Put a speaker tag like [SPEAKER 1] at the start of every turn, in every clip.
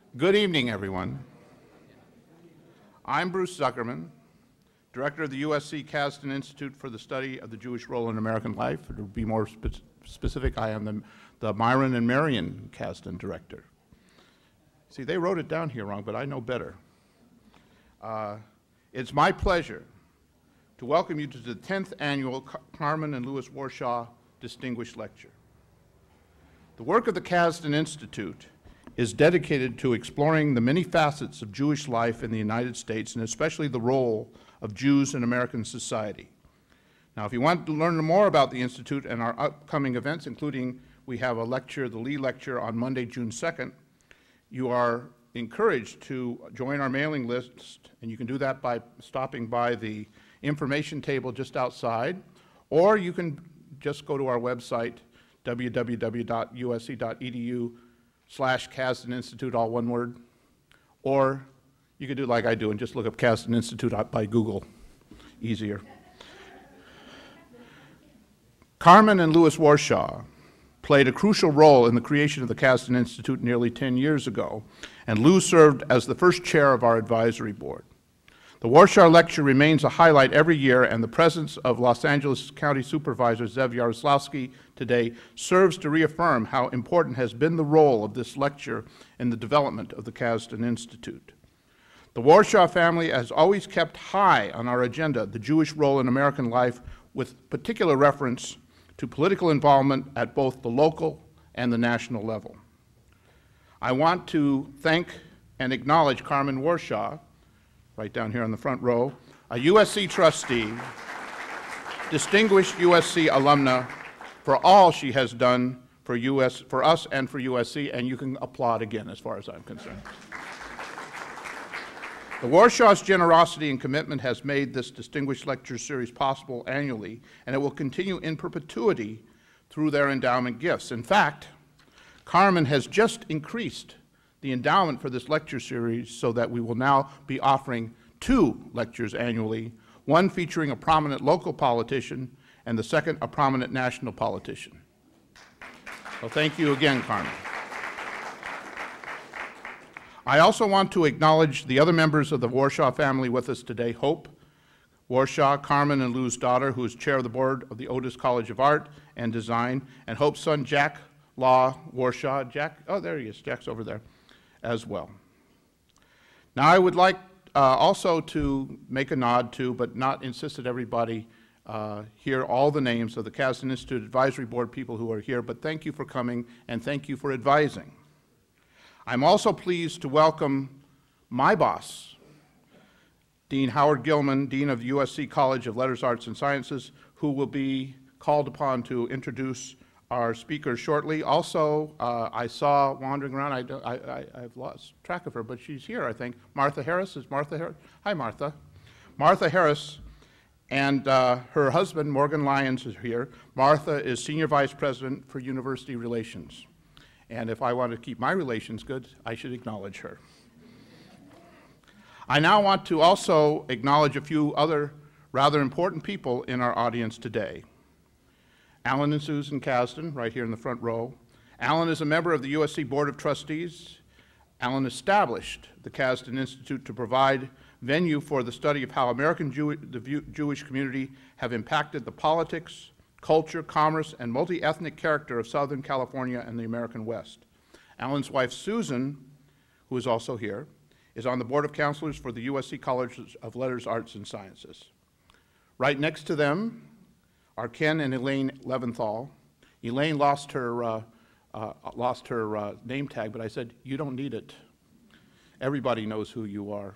[SPEAKER 1] Good evening, everyone. I'm Bruce Zuckerman, Director of the USC Kasdan Institute for the Study of the Jewish Role in American Life. To be more specific, I am the Myron and Marion Kasdan Director. See, they wrote it down here wrong, but I know better. It's my pleasure to welcome you to the 10th Annual Carmen and Louis Warshaw Distinguished Lecture. The work of the Kasdan Institute is dedicated to exploring the many facets of Jewish life in the United States, and especially the role of Jews in American society. Now, if you want to learn more about the Institute and our upcoming events, including we have a lecture, the Lee Lecture, on Monday, June 2nd, you are encouraged to join our mailing list, and you can do that by stopping by the information table just outside, or you can just go to our website, www.usc.edu/Kasdan Institute, all one word, or you could do like I do and just look up Kasdan Institute by Google, easier. Carmen and Louis Warshaw played a crucial role in the creation of the Kasdan Institute nearly 10 years ago, and Lou served as the first chair of our advisory board. The Warshaw Lecture remains a highlight every year, and the presence of Los Angeles County Supervisor Zev Yaroslavsky today serves to reaffirm how important has been the role of this lecture in the development of the Kasdan Institute. The Warshaw family has always kept high on our agenda the Jewish role in American life, with particular reference to political involvement at both the local and the national level. I want to thank and acknowledge Carmen Warshaw, right down here on the front row, a USC trustee, distinguished USC alumna, for all she has done for us and for USC, and you can applaud again as far as I'm concerned. The Warshaw's generosity and commitment has made this distinguished lecture series possible annually, and it will continue in perpetuity through their endowment gifts. In fact, Carmen has just increased the endowment for this lecture series so that we will now be offering 2 lectures annually, one featuring a prominent local politician and the second a prominent national politician. So thank you again, Carmen. I also want to acknowledge the other members of the Warshaw family with us today: Hope Warshaw, Carmen and Lou's daughter, who is chair of the board of the Otis College of Art and Design, and Hope's son, Jack Law Warshaw. Jack, oh, there he is. Jack's over there as well. Now, I would like also to make a nod to, but not insist that everybody hear all the names of the Kasdan Institute Advisory Board people who are here, but thank you for coming and thank you for advising. I'm also pleased to welcome my boss, Dean Howard Gilman, Dean of the USC College of Letters, Arts, and Sciences, who will be called upon to introduce our speakers shortly. Also, I saw wandering around, I've lost track of her, but she's here, I think. Martha Harris, is Martha Harris? Hi, Martha. Martha Harris and her husband, Morgan Lyons, is here. Martha is Senior Vice President for University Relations. And if I want to keep my relations good, I should acknowledge her. I now want to also acknowledge a few other rather important people in our audience today. Alan and Susan Kasdan, right here in the front row. Alan is a member of the USC Board of Trustees. Alan established the Kasdan Institute to provide venue for the study of how American Jewish community have impacted the politics, culture, commerce, and multi-ethnic character of Southern California and the American West. Alan's wife, Susan, who is also here, is on the Board of Counselors for the USC College of Letters, Arts, and Sciences. Right next to them are Ken and Elaine Leventhal. Elaine lost her name tag, but I said, you don't need it. Everybody knows who you are.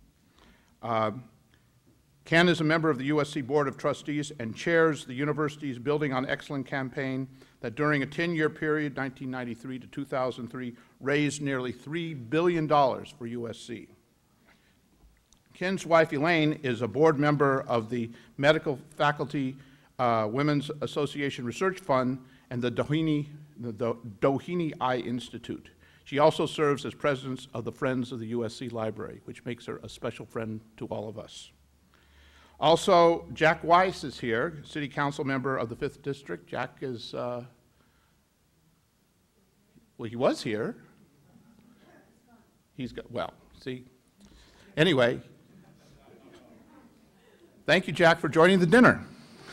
[SPEAKER 1] Ken is a member of the USC Board of Trustees and chairs the university's Building on Excellence campaign that during a 10-year period, 1993 to 2003, raised nearly $3 billion for USC. Ken's wife, Elaine, is a board member of the Medical Faculty Women's Association Research Fund and the Doheny Eye Institute. She also serves as president of the Friends of the USC Library, which makes her a special friend to all of us. Also, Jack Weiss is here, City Council member of the 5th District. Jack is, well, he was here. He's got, well, see. Anyway, thank you, Jack, for joining the dinner.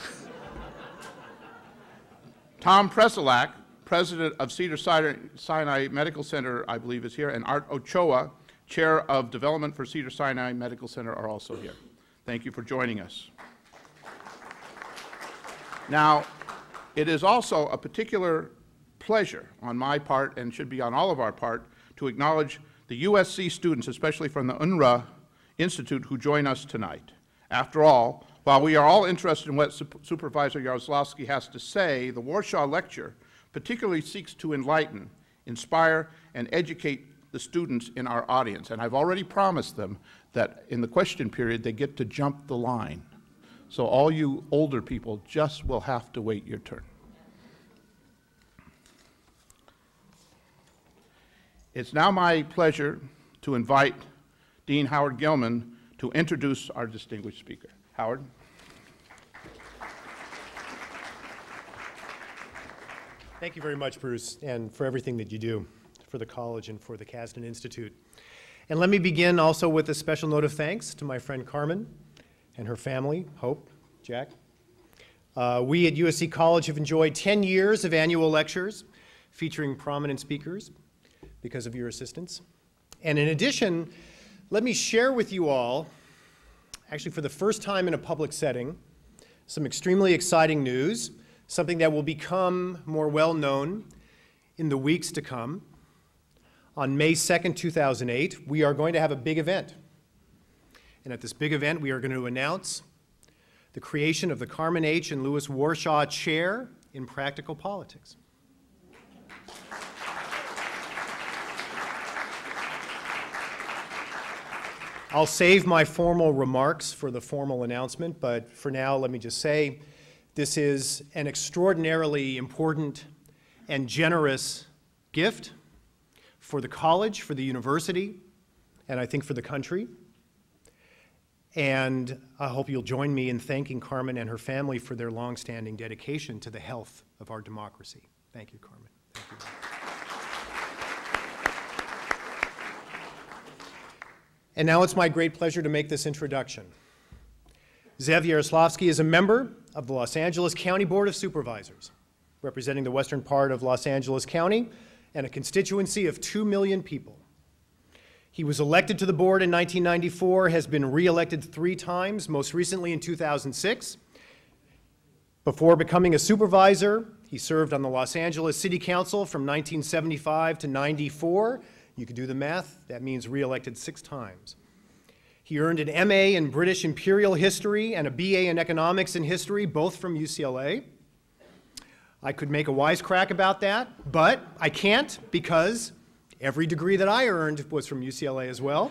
[SPEAKER 1] Tom Preselak, president of Cedars-Sinai Medical Center, I believe is here, and Art Ochoa, chair of development for Cedars-Sinai Medical Center, are also here. Thank you for joining us. Now, it is also a particular pleasure on my part, and should be on all of our part, to acknowledge the USC students, especially from the UNRWA Institute, who join us tonight. After all, while we are all interested in what Supervisor Yaroslavsky has to say, the Warshaw Lecture particularly seeks to enlighten, inspire, and educate the students in our audience. And I've already promised them that in the question period, they get to jump the line. So all you older people just will have to wait your turn. It's now my pleasure to invite Dean Howard Gilman to introduce our distinguished speaker. Howard.
[SPEAKER 2] Thank you very much, Bruce, and for everything that you do for the college and for the Kasdan Institute. And let me begin also with a special note of thanks to my friend Carmen and her family, Hope, Jack. We at USC College have enjoyed 10 years of annual lectures featuring prominent speakers because of your assistance. And in addition, let me share with you all, actually for the first time in a public setting, some extremely exciting news, something that will become more well-known in the weeks to come. On May 2nd, 2008, we are going to have a big event. And at this big event, we are going to announce the creation of the Carmen H. and Louis Warshaw Chair in Practical Politics. I'll save my formal remarks for the formal announcement, but for now, let me just say, this is an extraordinarily important and generous gift for the college, for the university, and I think for the country. And I hope you'll join me in thanking Carmen and her family for their longstanding dedication to the health of our democracy. Thank you, Carmen. Thank you. And now it's my great pleasure to make this introduction. Zev Yaroslavsky is a member of the Los Angeles County Board of Supervisors, representing the western part of Los Angeles County and a constituency of 2 million people. He was elected to the board in 1994, has been re-elected 3 times, most recently in 2006. Before becoming a supervisor, he served on the Los Angeles City Council from 1975 to 94. You can do the math, that means re-elected 6 times. He earned an MA in British Imperial History and a BA in Economics and History, both from UCLA. I could make a wisecrack about that, but I can't because every degree that I earned was from UCLA as well.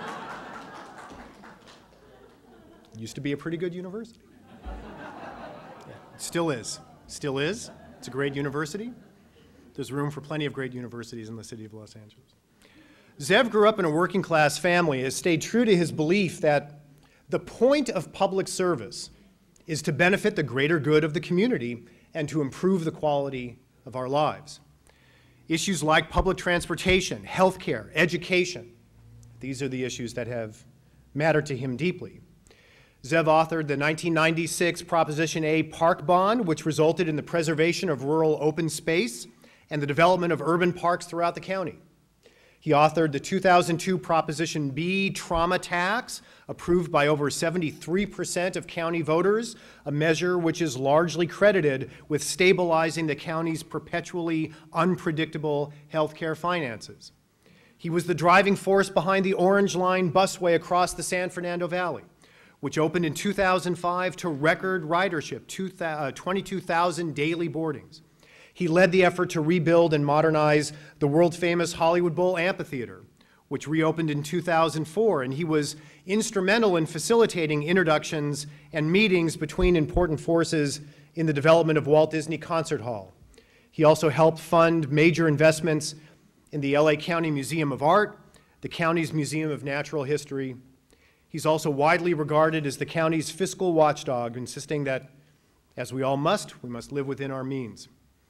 [SPEAKER 2] It used to be a pretty good university. Yeah, it still is. Still is. It's a great university. There's room for plenty of great universities in the city of Los Angeles. Zev grew up in a working class family, has stayed true to his belief that the point of public service is to benefit the greater good of the community and to improve the quality of our lives. Issues like public transportation, healthcare, education, these are the issues that have mattered to him deeply. Zev authored the 1996 Proposition A Park Bond, which resulted in the preservation of rural open space and the development of urban parks throughout the county. He authored the 2002 Proposition B Trauma Tax, approved by over 73% of county voters, a measure which is largely credited with stabilizing the county's perpetually unpredictable healthcare finances. He was the driving force behind the Orange Line busway across the San Fernando Valley, which opened in 2005 to record ridership, 22,000 daily boardings. He led the effort to rebuild and modernize the world-famous Hollywood Bowl Amphitheater, which reopened in 2004, and he was instrumental in facilitating introductions and meetings between important forces in the development of Walt Disney Concert Hall. He also helped fund major investments in the LA County Museum of Art, the county's Museum of Natural History. He's also widely regarded as the county's fiscal watchdog, insisting that, as we all must, we must live within our means.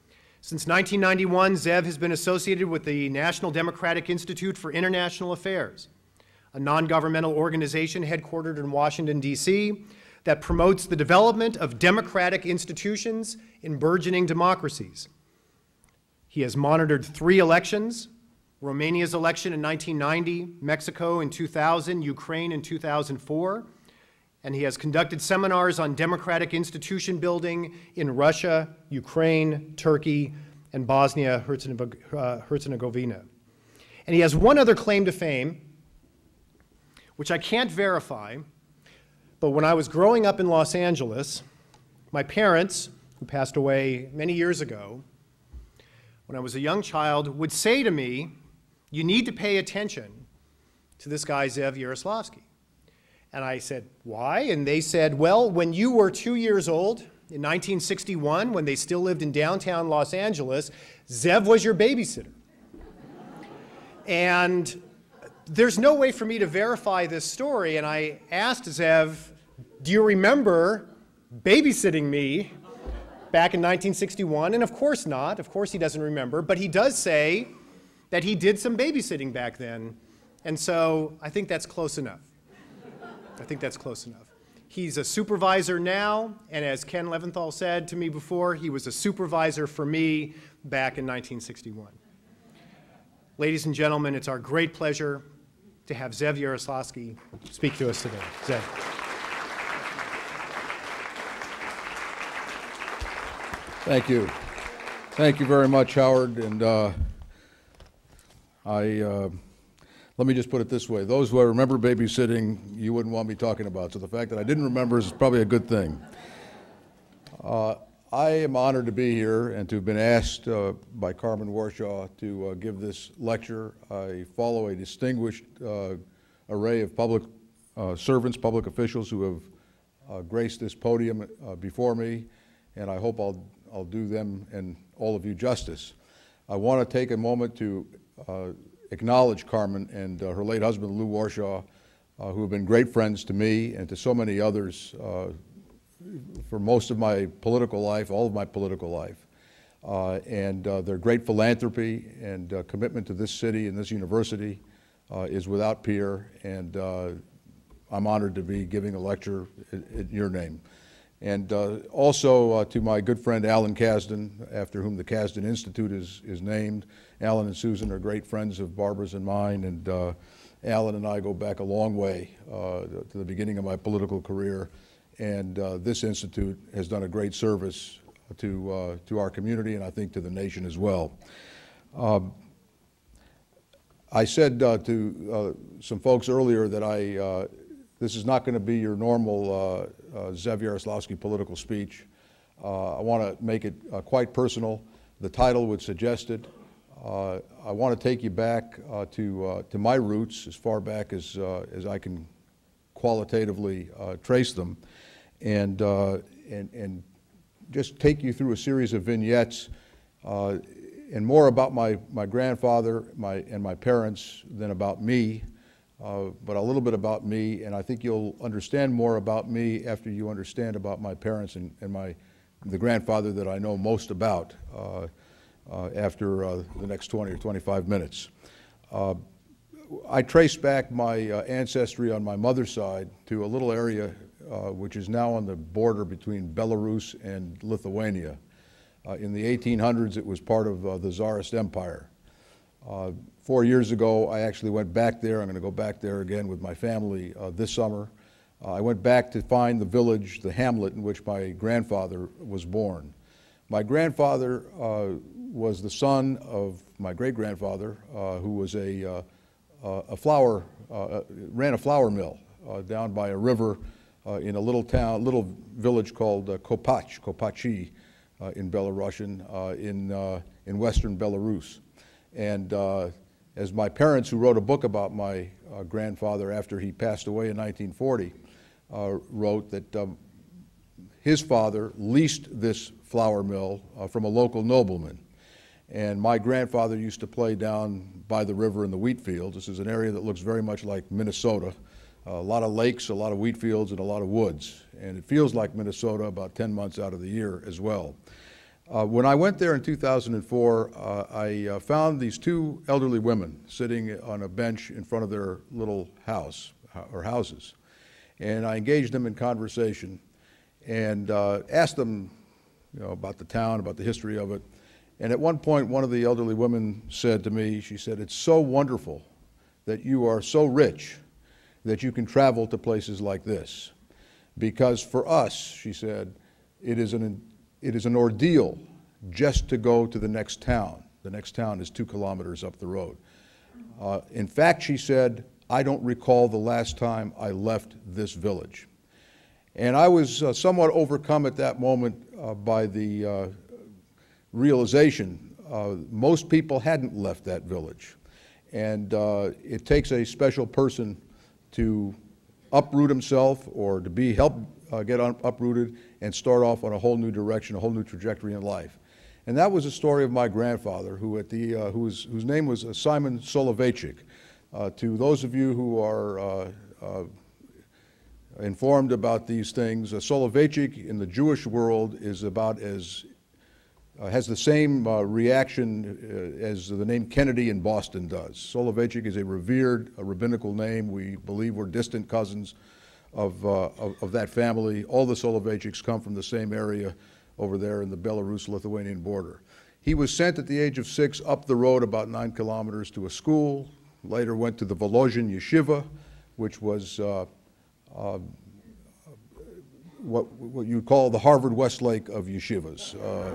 [SPEAKER 2] Since 1991, Zev has been associated with the National Democratic Institute for International Affairs, a non-governmental organization headquartered in Washington, D.C., that promotes the development of democratic institutions in burgeoning democracies. He has monitored 3 elections: Romania's election in 1990, Mexico in 2000, Ukraine in 2004, and he has conducted seminars on democratic institution building in Russia, Ukraine, Turkey, and Bosnia-Herzegovina. And he has one other claim to fame, which I can't verify, but when I was growing up in Los Angeles, my parents, who passed away many years ago, when I was a young child, would say to me, "You need to pay attention to this guy, Zev Yaroslavsky." And I said, "Why?" And they said, "Well, when you were 2 years old, in 1961, when they still lived in downtown Los Angeles, Zev was your babysitter." And there's no way for me to verify this story, and I asked Zev, "Do you remember babysitting me back in 1961? And of course not. Of course he doesn't remember, but he does say that he did some babysitting back then. And so I think that's close enough. I think that's close enough. He's a supervisor now, and as Ken Leventhal said to me before, he was a supervisor for me back in 1961. Ladies and gentlemen, it's our great pleasure to have Zev Yaroslavsky speak to us today. Zev.
[SPEAKER 3] Thank you. Thank you very much, Howard. And let me just put it this way. Those who I remember babysitting, you wouldn't want me talking about. So the fact that I didn't remember is probably a good thing. I am honored to be here and to have been asked by Carmen Warshaw to give this lecture. I follow a distinguished array of public servants, public officials who have graced this podium before me, and I hope I'll do them and all of you justice. I want to take a moment to acknowledge Carmen and her late husband, Lou Warshaw, who have been great friends to me and to so many others for most of my political life, all of my political life. And their great philanthropy and commitment to this city and this university is without peer, and I'm honored to be giving a lecture in your name. And also to my good friend Alan Kasdan, after whom the Kasdan Institute is named. Alan and Susan are great friends of Barbara's and mine, and Alan and I go back a long way to the beginning of my political career. And this institute has done a great service to our community, and I think to the nation as well. I said to some folks earlier that this is not going to be your normal Zev Yaroslavsky political speech. I want to make it quite personal. The title would suggest it. I want to take you back to my roots, as far back as I can qualitatively trace them, and just take you through a series of vignettes and more about my grandfather and my parents than about me. But a little bit about me, and I think you'll understand more about me after you understand about my parents and the grandfather that I know most about after the next 20 or 25 minutes. I trace back my ancestry on my mother's side to a little area which is now on the border between Belarus and Lithuania. In the 1800s, it was part of the Czarist Empire. 4 years ago, I actually went back there. I'm going to go back there again with my family this summer. I went back to find the village, the hamlet in which my grandfather was born. My grandfather was the son of my great-grandfather, who was ran a flour mill down by a river in a little village called Kopachi in Belarusian, in western Belarus. And as my parents, who wrote a book about my grandfather after he passed away in 1940, wrote that his father leased this flour mill from a local nobleman. And my grandfather used to play down by the river in the wheat fields. This is an area that looks very much like Minnesota. A lot of lakes, a lot of wheat fields, and a lot of woods. And it feels like Minnesota about 10 months out of the year as well. When I went there in 2004, I found these two elderly women sitting on a bench in front of their little house, or houses. And I engaged them in conversation and asked them, about the town, about the history of it. And at one point, one of the elderly women said to me, she said, "It's so wonderful that you are so rich that you can travel to places like this. Because for us," she said, it is an ordeal just to go to the next town. The next town is 2 kilometers up the road. In fact," she said, "I don't recall the last time I left this village." And I was somewhat overcome at that moment by the realization most people hadn't left that village. And it takes a special person to uproot himself or to be helped get uprooted and start off on a whole new direction, a whole new trajectory in life. And that was the story of my grandfather, whose name was Simon Soloveichik. To those of you who are informed about these things, Soloveichik in the Jewish world is about as has the same reaction as the name Kennedy in Boston does. Soloveichik is a revered rabbinical name. We believe we're distant cousins of that family. All the Soloveichiks come from the same area over there in the Belarus-Lithuanian border. He was sent at the age of 6 up the road about 9 kilometers to a school, later went to the Volozhin Yeshiva, which was what you'd call the Harvard Westlake of yeshivas.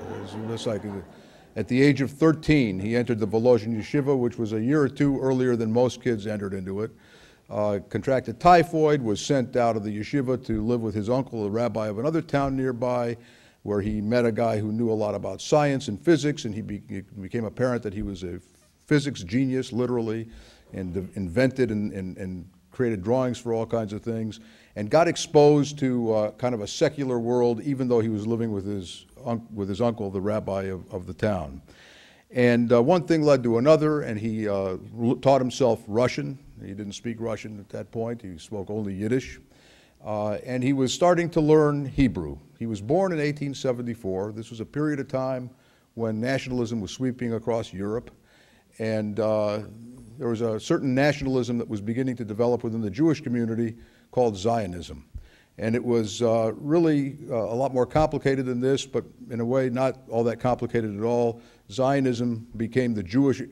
[SPEAKER 3] At the age of 13, he entered the Volozhin Yeshiva, which was a year or two earlier than most kids entered into it. Contracted typhoid, was sent out of the yeshiva to live with his uncle, a rabbi of another town nearby, where he met a guy who knew a lot about science and physics, and it became apparent that he was a physics genius, literally, and invented and created drawings for all kinds of things, and got exposed to kind of a secular world, even though he was living with his uncle, the rabbi of the town. And one thing led to another, and he taught himself Russian. He didn't speak Russian at that point. He spoke only Yiddish. And he was starting to learn Hebrew. He was born in 1874. This was a period of time when nationalism was sweeping across Europe. And there was a certain nationalism that was beginning to develop within the Jewish community called Zionism. And it was really a lot more complicated than this, but in a way not all that complicated at all. Zionism became the Jewish,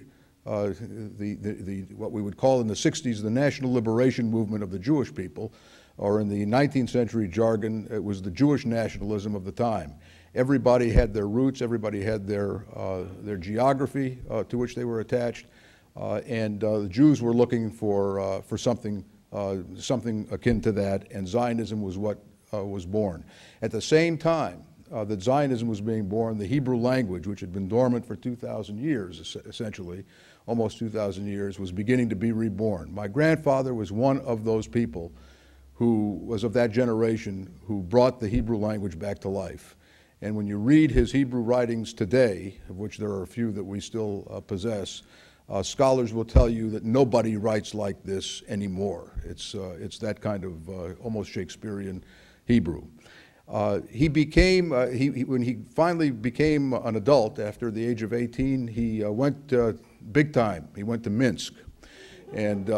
[SPEAKER 3] what we would call in the 60s the national liberation movement of the Jewish people, or in the 19th century jargon, it was the Jewish nationalism of the time. Everybody had their roots, everybody had their geography to which they were attached, and the Jews were looking for something akin to that, and Zionism was what was born. At the same time that Zionism was being born, the Hebrew language, which had been dormant for 2,000 years, essentially, almost 2,000 years, was beginning to be reborn. My grandfather was one of those people who was of that generation who brought the Hebrew language back to life. And when you read his Hebrew writings today, of which there are a few that we still possess, scholars will tell you that nobody writes like this anymore. It's that kind of almost Shakespearean Hebrew. When he finally became an adult after the age of 18, he went big time. He went to Minsk. And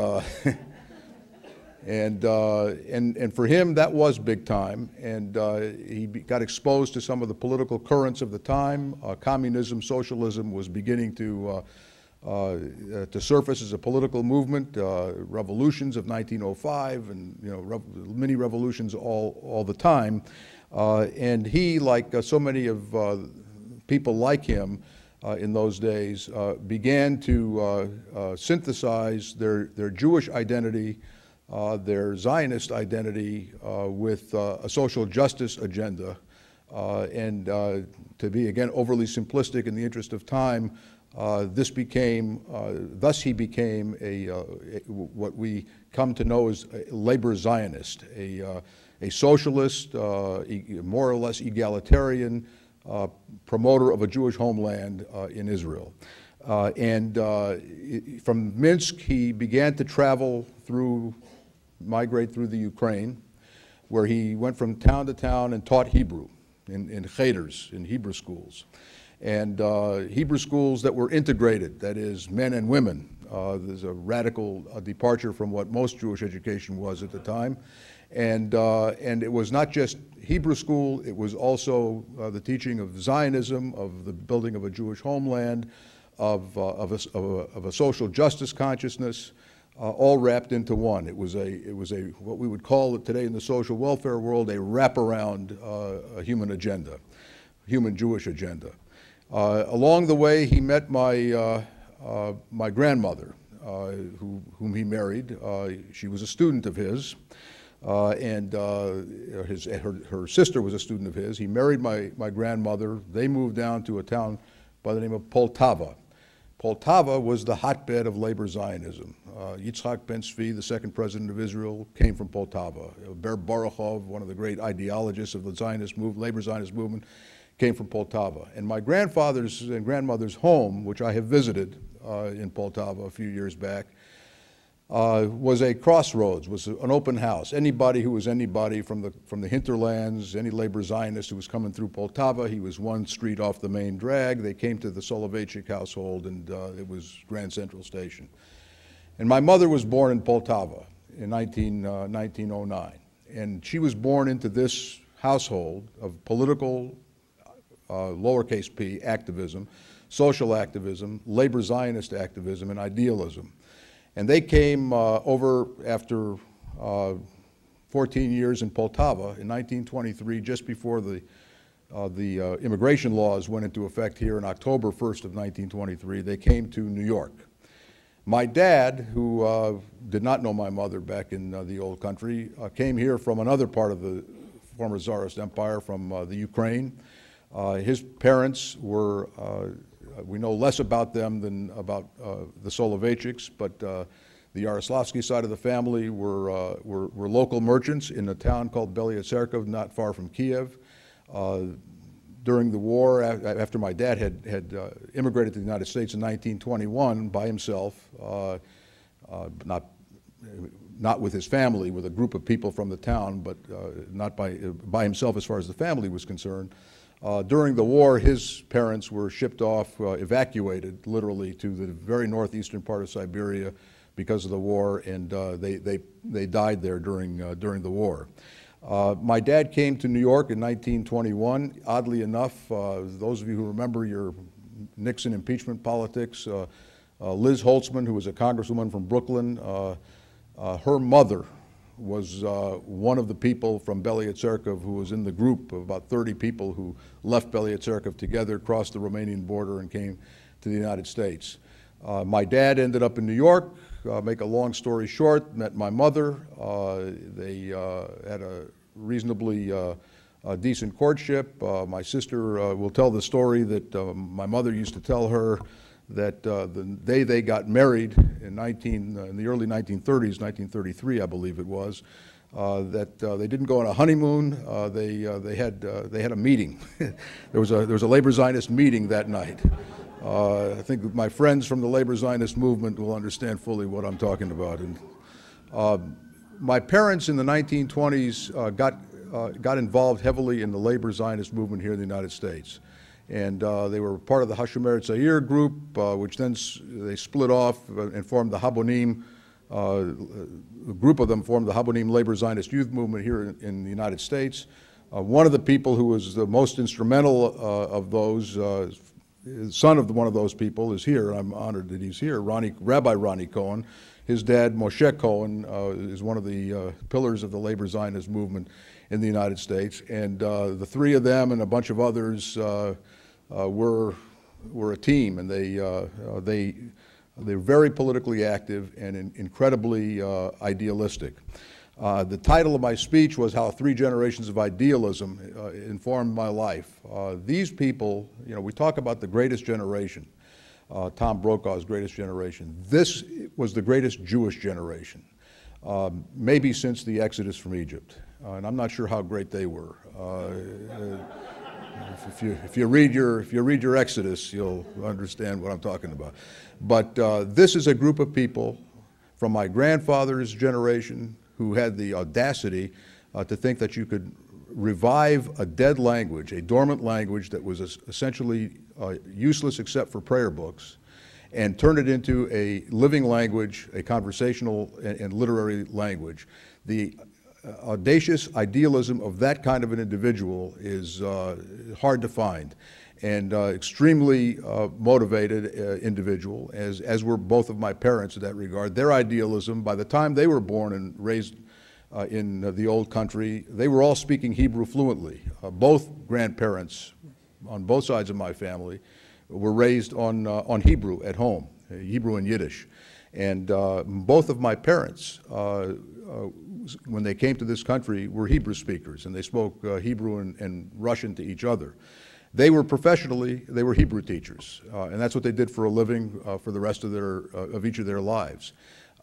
[SPEAKER 3] and for him, that was big time, and he got exposed to some of the political currents of the time. Communism, socialism was beginning to surface as a political movement. Revolutions of 1905, and mini revolutions all the time. And he, like so many of people like him in those days, began to synthesize their Jewish identity, their Zionist identity with a social justice agenda. And to be, again, overly simplistic in the interest of time, thus he became what we come to know as a labor Zionist, a socialist, more or less egalitarian promoter of a Jewish homeland in Israel. From Minsk, he began to migrate through the Ukraine, where he went from town to town and taught Hebrew. in cheters, in Hebrew schools. And Hebrew schools that were integrated, that is, men and women. There's a radical departure from what most Jewish education was at the time. And it was not just Hebrew school, it was also the teaching of Zionism, of the building of a Jewish homeland, of a social justice consciousness, all wrapped into one. It was what we would call it today in the social welfare world, a wraparound human agenda, human Jewish agenda. Along the way, he met my grandmother, whom he married. She was a student of his, and her sister was a student of his. He married my grandmother. They moved down to a town by the name of Poltava. Poltava was the hotbed of labor Zionism. Yitzhak Ben-Zvi, the second president of Israel, came from Poltava. Ber Baruchov, one of the great ideologists of the Zionist labor Zionist movement, came from Poltava. And my grandfather's and grandmother's home, which I have visited in Poltava a few years back, was a crossroads, was an open house. Anybody who was anybody from the hinterlands, any labor Zionist who was coming through Poltava, he was one street off the main drag. They came to the Soloveitchik household, and it was Grand Central Station. And my mother was born in Poltava in 1909. And she was born into this household of political, lowercase p, activism, social activism, labor Zionist activism, and idealism. And they came over after 14 years in Poltava in 1923, just before the immigration laws went into effect here on October 1st of 1923. They came to New York. My dad, who did not know my mother back in the old country, came here from another part of the former Czarist Empire, from the Ukraine. His parents were we know less about them than about the Soloveitchiks, but the Yaroslavsky side of the family were local merchants in a town called Belia Tserkov, not far from Kiev. During the war, after my dad had immigrated to the United States in 1921 by himself, not with his family, with a group of people from the town, but not by himself as far as the family was concerned. During the war, his parents were shipped off, evacuated literally to the very northeastern part of Siberia because of the war, and they died there during the war. My dad came to New York in 1921. Oddly enough, those of you who remember your Nixon impeachment politics, Liz Holtzman, who was a congresswoman from Brooklyn, her mother was one of the people from Belia Tserkov who was in the group of about 30 people who left Belia Tserkov together, crossed the Romanian border, and came to the United States. My dad ended up in New York. Make a long story short, met my mother. They had a reasonably decent courtship. My sister will tell the story that my mother used to tell her that the day they got married in the early 1930s, 1933, I believe it was, that they didn't go on a honeymoon. They had a meeting. there was a labor Zionist meeting that night. I think my friends from the labor Zionist movement will understand fully what I'm talking about. And my parents in the 1920s got involved heavily in the labor Zionist movement here in the United States. And they were part of the Hashomer Tzair group, which then they split off and formed the Habonim. A group of them formed the Habonim Labor Zionist Youth Movement here in the United States. One of the people who was the most instrumental of those, son of one of those people, is here. I'm honored that he's here, Rabbi Ronnie Cohen. His dad, Moshe Cohen, is one of the pillars of the labor Zionist movement in the United States. And the three of them and a bunch of others were a team, and they're very politically active and incredibly idealistic. The title of my speech was How 3 Generations of Idealism Informed My Life. These people, we talk about the greatest generation, Tom Brokaw's greatest generation. This was the greatest Jewish generation, maybe since the Exodus from Egypt. And I'm not sure how great they were. If you read your Exodus, you'll understand what I'm talking about. But this is a group of people from my grandfather's generation who had the audacity to think that you could revive a dead language, a dormant language that was essentially useless except for prayer books, and turn it into a living language, a conversational and literary language. The audacious idealism of that kind of an individual is hard to find, and extremely motivated individual, as were both of my parents in that regard. Their idealism, by the time they were born and raised in the old country, they were all speaking Hebrew fluently. Both grandparents on both sides of my family were raised on Hebrew at home, Hebrew and Yiddish. And both of my parents, when they came to this country, were Hebrew speakers, and they spoke Hebrew and Russian to each other. They were professionally, they were Hebrew teachers, and that's what they did for a living for the rest of each of their lives.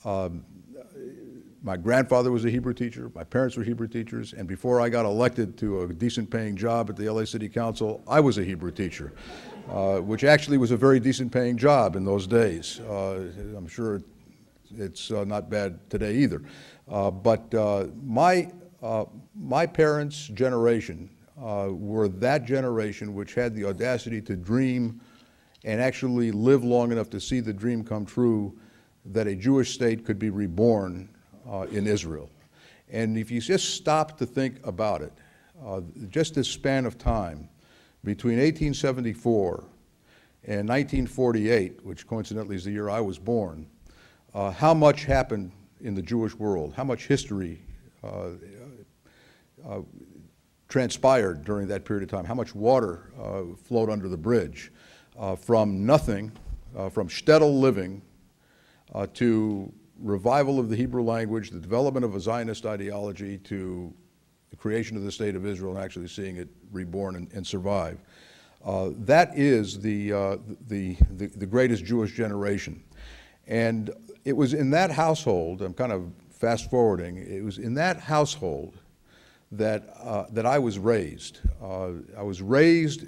[SPEAKER 3] My grandfather was a Hebrew teacher, my parents were Hebrew teachers, and before I got elected to a decent paying job at the LA City Council, I was a Hebrew teacher, which actually was a very decent paying job in those days. I'm sure it's not bad today either. But my parents' generation were that generation which had the audacity to dream and actually live long enough to see the dream come true that a Jewish state could be reborn in Israel. And if you just stop to think about it, just this span of time between 1874 and 1948, which coincidentally is the year I was born, how much happened in the Jewish world, how much history transpired during that period of time, how much water flowed under the bridge, from nothing, from shtetl living to revival of the Hebrew language, the development of a Zionist ideology, to the creation of the State of Israel and actually seeing it reborn and survive. That is the greatest Jewish generation. And it was in that household, I'm kind of fast forwarding, it was in that household that I was raised. I was raised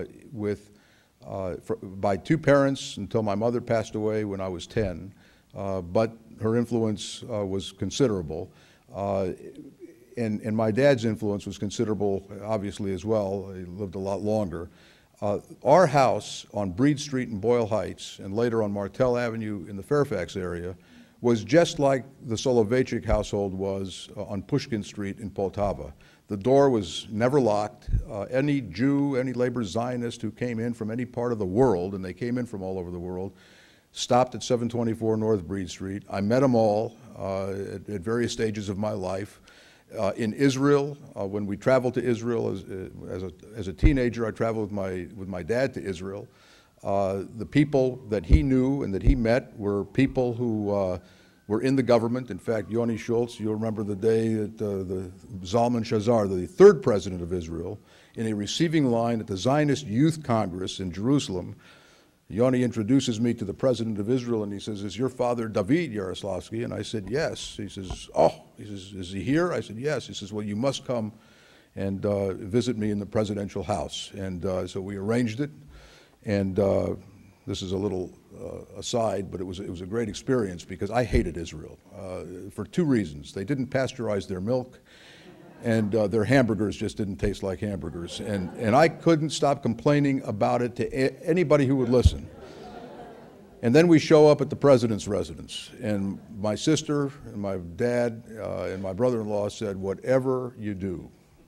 [SPEAKER 3] by two parents until my mother passed away when I was 10, but her influence was considerable. And my dad's influence was considerable, obviously, as well. He lived a lot longer. Our house on Breed Street in Boyle Heights, and later on Martell Avenue in the Fairfax area, was just like the Soloveitchik household was on Pushkin Street in Poltava. The door was never locked. Any Jew, any labor Zionist who came in from any part of the world, and they came in from all over the world, stopped at 724 North Breed Street. I met them all at various stages of my life. In Israel, when we traveled to Israel as a teenager, I traveled with my dad to Israel. The people that he knew and that he met were people who were in the government. In fact, Yoni Schultz, you'll remember the day that the Zalman Shazar, the third president of Israel, in a receiving line at the Zionist Youth Congress in Jerusalem, Yoni introduces me to the president of Israel, and he says, "Is your father David Yaroslavsky?" And I said, "Yes." He says, "Oh," he says, "is he here?" I said, "Yes." He says, "Well, you must come and visit me in the presidential house." And so we arranged it, and this is a little aside, but it was a great experience because I hated Israel for two reasons. They didn't pasteurize their milk, and their hamburgers just didn't taste like hamburgers. And I couldn't stop complaining about it to anybody who would listen. And then we show up at the president's residence, and my sister and my dad and my brother-in-law said, "Whatever you do,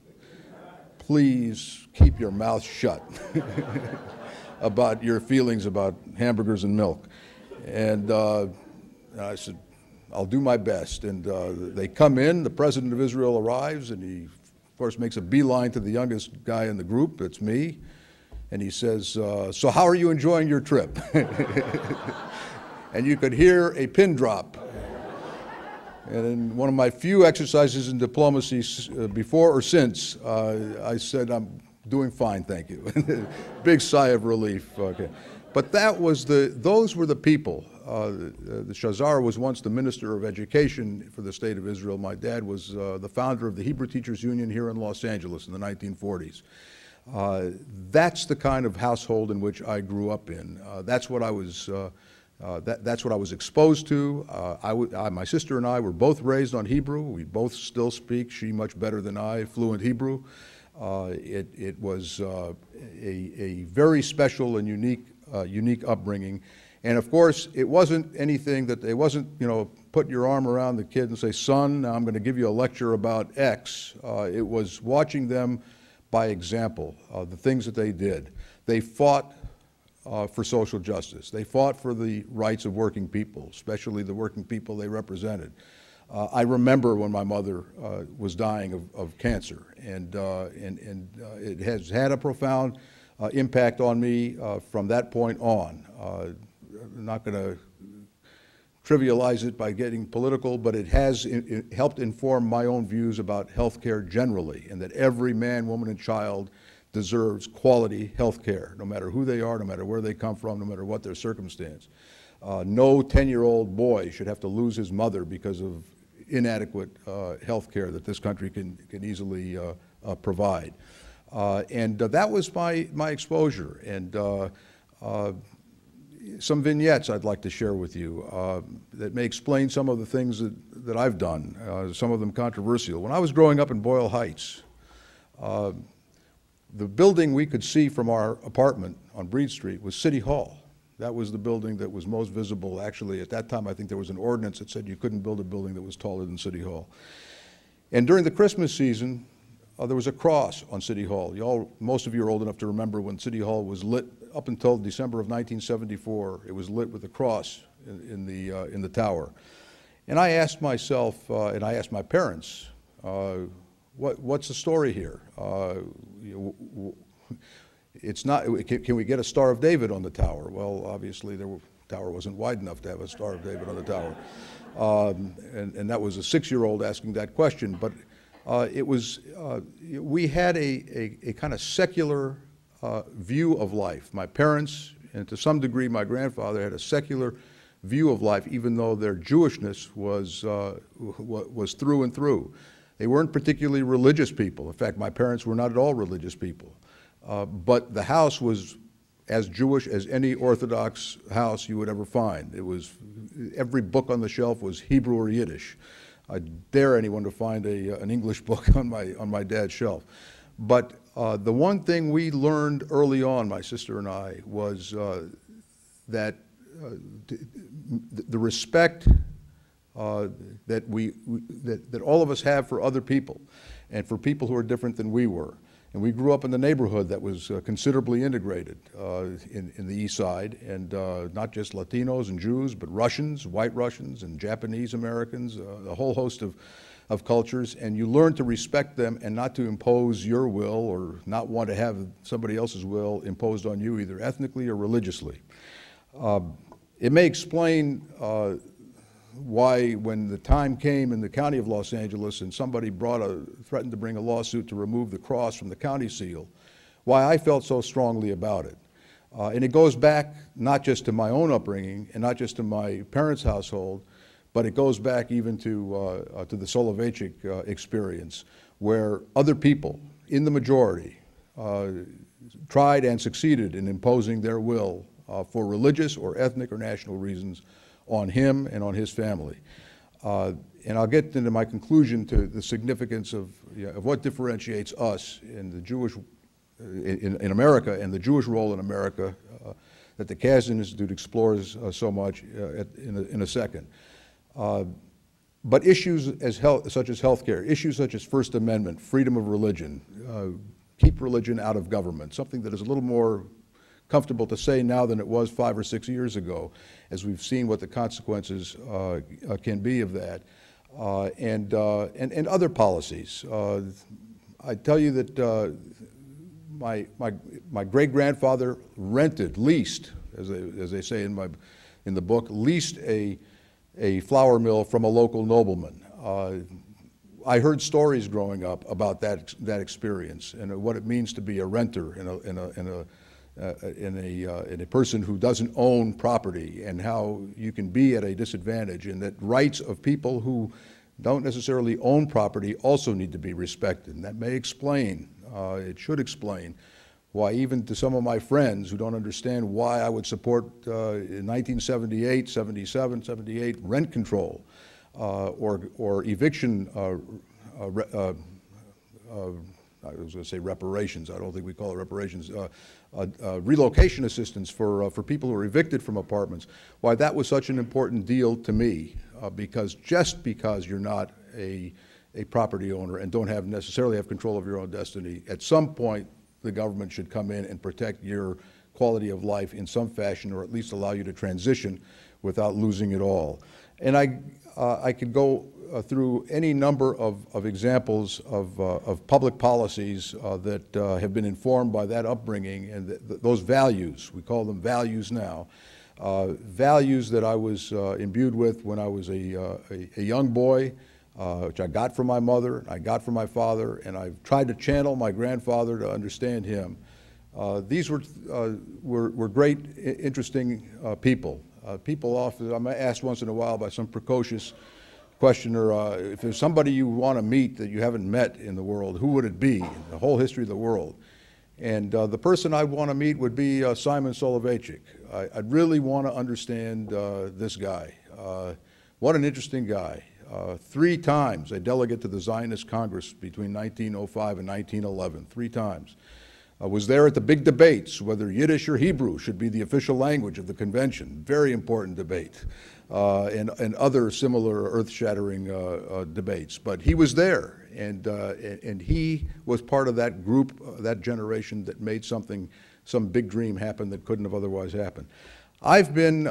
[SPEAKER 3] please keep your mouth shut about your feelings about hamburgers and milk." And I said, "I'll do my best." And they come in, the president of Israel arrives, and he, of course, makes a beeline to the youngest guy in the group, that's me, and he says, "So how are you enjoying your trip?" And you could hear a pin drop. And in one of my few exercises in diplomacy before or since, I said, "I'm doing fine, thank you." Big sigh of relief. Okay. But those were the people. The Shazar was once the Minister of Education for the State of Israel. My dad was the founder of the Hebrew Teachers Union here in Los Angeles in the 1940s. That's the kind of household in which I grew up in. That's what I was That's what I was exposed to. My sister and I were both raised on Hebrew. We both still speak, she much better than I, fluent Hebrew. It was a very special and unique upbringing. And of course, it wasn't anything that, it wasn't, put your arm around the kid and say, son, now I'm going to give you a lecture about X. It was watching them by example, the things that they did. They fought for social justice. They fought for the rights of working people, especially the working people they represented. I remember when my mother was dying of cancer, and it has had a profound impact on me from that point on. I'm not going to trivialize it by getting political, but it has helped inform my own views about health care generally, and that every man, woman, and child deserves quality health care, no matter who they are, no matter where they come from, no matter what their circumstance. No 10-year-old boy should have to lose his mother because of inadequate health care that this country can easily provide. And that was my exposure. And some vignettes I'd like to share with you that may explain some of the things that I've done, some of them controversial. When I was growing up in Boyle Heights, the building we could see from our apartment on Breed Street was City Hall. That was the building that was most visible. Actually, at that time, I think there was an ordinance that said you couldn't build a building that was taller than City Hall. And during the Christmas season, there was a cross on City Hall. Most of you are old enough to remember when City Hall was lit up until December of 1974. It was lit with a cross in the tower. And I asked myself, and I asked my parents, what's the story here? It's not, can we get a Star of David on the tower? Well, obviously the tower wasn't wide enough to have a Star of David on the tower. And that was a 6-year-old asking that question. But it was, we had a kind of secular view of life. My parents, and to some degree my grandfather, had a secular view of life, even though their Jewishness was through and through. They weren't particularly religious people. In fact, my parents were not at all religious people. But the house was as Jewish as any Orthodox house you would ever find. It was, every book on the shelf was Hebrew or Yiddish. I dare anyone to find an English book on my dad's shelf. But the one thing we learned early on, my sister and I, was that the respect that all of us have for other people, and for people who are different than we were. And we grew up in a neighborhood that was considerably integrated in the East Side, and not just Latinos and Jews, but Russians, white Russians, and Japanese Americans, a whole host of cultures. And you learn to respect them and not to impose your will or not want to have somebody else's will imposed on you, either ethnically or religiously. It may explain why, when the time came in the county of Los Angeles and somebody threatened to bring a lawsuit to remove the cross from the county seal, why I felt so strongly about it. And it goes back not just to my own upbringing and not just to my parents' household, but it goes back even to the Soloveitchik experience, where other people, in the majority, tried and succeeded in imposing their will for religious or ethnic or national reasons on him and on his family. And I'll get into my conclusion to the significance of what differentiates us in the Jewish, in America, and the Jewish role in America that the Kasdan Institute explores so much in a second. But issues such as healthcare, issues such as First Amendment, freedom of religion, keep religion out of government, something that is a little more comfortable to say now than it was 5 or 6 years ago, as we've seen what the consequences can be of that, and other policies. I tell you that my great-grandfather leased, as they say in the book, leased a flour mill from a local nobleman. I heard stories growing up about that experience and what it means to be a renter in a person who doesn't own property, and how you can be at a disadvantage, and that rights of people who don't necessarily own property also need to be respected. And that may explain, it should explain, why even to some of my friends who don't understand why I would support in 1978, 77, 78 rent control or eviction I was going to say reparations. I don't think we call it reparations. Relocation assistance for people who are evicted from apartments. Why that was such an important deal to me, just because you're not a property owner and don't necessarily have control of your own destiny, at some point the government should come in and protect your quality of life in some fashion, or at least allow you to transition without losing it all. And I could go through any number of examples of public policies that have been informed by that upbringing and those values. We call them values now. Values that I was imbued with when I was a young boy, which I got from my mother, I got from my father, and I've tried to channel my grandfather to understand him. These were great, interesting people. People often, I'm asked once in a while by some precocious questioner, if there's somebody you want to meet that you haven't met in the world, who would it be in the whole history of the world? And the person I'd want to meet would be Simon Soloveichik. I'd really want to understand this guy. What an interesting guy. 3 times a delegate to the Zionist Congress between 1905 and 1911, 3 times. Was there at the big debates whether Yiddish or Hebrew should be the official language of the convention. Very important debate. And other similar earth-shattering debates. But he was there, and he was part of that group, that generation that made some big dream happen that couldn't have otherwise happened. I've been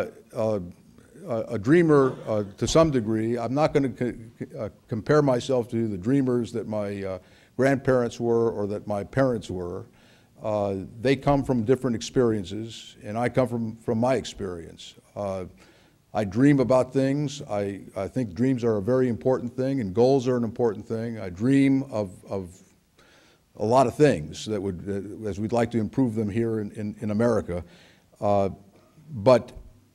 [SPEAKER 3] a dreamer to some degree. I'm not going to compare myself to the dreamers that my grandparents were or that my parents were. They come from different experiences, and I come from my experience. I dream about things. I think dreams are a very important thing, and goals are an important thing. I dream of a lot of things that would, as we'd like to improve them here in America. But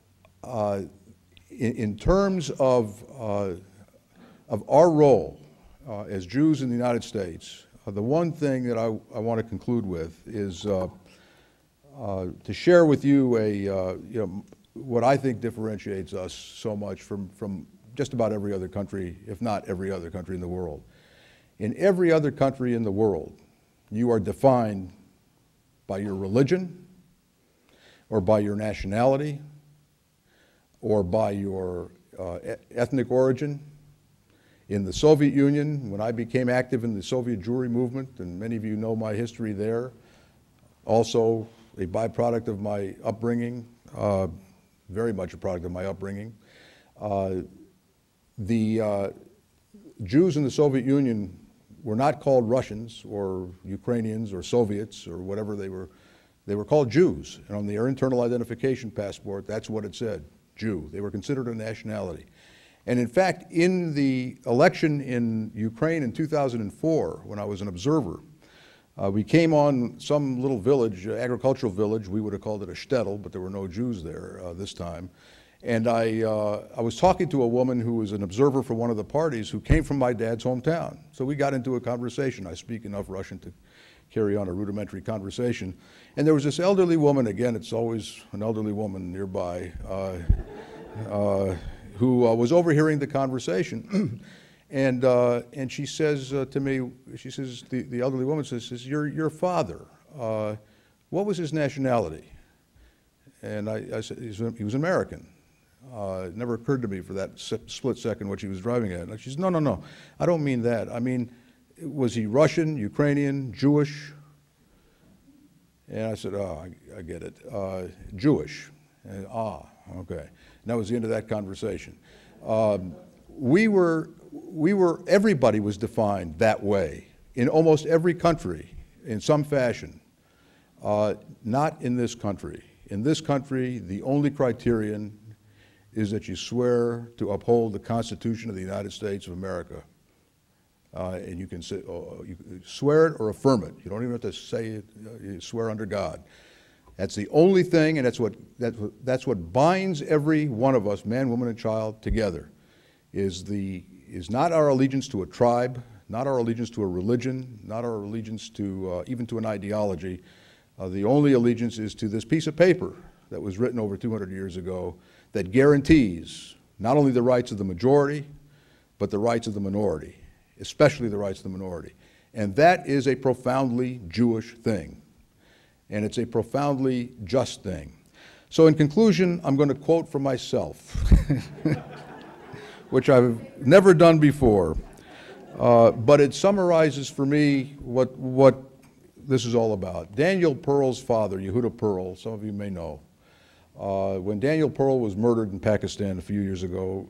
[SPEAKER 3] in terms of our role as Jews in the United States, the one thing that I want to conclude with is to share with you what I think differentiates us so much from just about every other country, if not every other country in the world. In every other country in the world, you are defined by your religion, or by your nationality, or by your ethnic origin. In the Soviet Union, when I became active in the Soviet Jewry movement, and many of you know my history there, also a byproduct of my upbringing, very much a product of my upbringing. The Jews in the Soviet Union were not called Russians or Ukrainians or Soviets or whatever they were. They were called Jews, and on their internal identification passport, that's what it said, Jew. They were considered a nationality. And in fact, in the election in Ukraine in 2004, when I was an observer, we came on some little village, agricultural village. We would have called it a shtetl, but there were no Jews there this time. And I was talking to a woman who was an observer for one of the parties who came from my dad's hometown. So we got into a conversation. I speak enough Russian to carry on a rudimentary conversation. And there was this elderly woman, again, it's always an elderly woman nearby, who was overhearing the conversation. And she says to me, she says, the elderly woman says, your father, what was his nationality? And I said, he was American. It never occurred to me for that split second what she was driving at. And she says, no, I don't mean that. I mean, was he Russian, Ukrainian, Jewish? And I said, oh, I get it. Jewish. And, okay. And that was the end of that conversation. Everybody was defined that way in almost every country in some fashion. Not in this country. In this country, the only criterion is that you swear to uphold the Constitution of the United States of America. And you can say, you can swear it or affirm it. You don't even have to say it, you swear under God. That's the only thing, and that's what binds every one of us, man, woman, and child, together, is not our allegiance to a tribe, not our allegiance to a religion, not our allegiance to even to an ideology, The only allegiance is to this piece of paper that was written over 200 years ago that guarantees not only the rights of the majority, but the rights of the minority, especially the rights of the minority. And that is a profoundly Jewish thing. And it's a profoundly just thing. So in conclusion, I'm going to quote from myself, which I've never done before, but it summarizes for me what this is all about. Daniel Pearl's father, Yehuda Pearl, some of you may know, when Daniel Pearl was murdered in Pakistan a few years ago,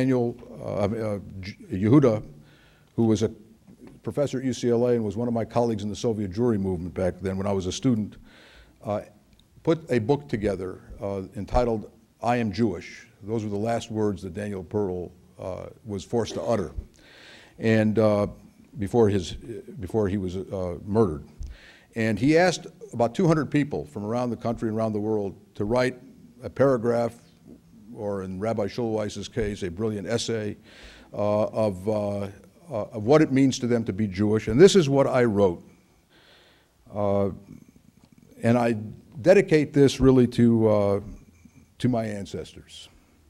[SPEAKER 3] Yehuda, who was a professor at UCLA and was one of my colleagues in the Soviet Jewry movement back then when I was a student, put a book together entitled I Am Jewish. Those were the last words that Daniel Pearl was forced to utter, and before he was murdered. And he asked about 200 people from around the country and around the world to write a paragraph, or in Rabbi Schulweiss's case, a brilliant essay of what it means to them to be Jewish. And this is what I wrote. And I dedicate this really to my ancestors.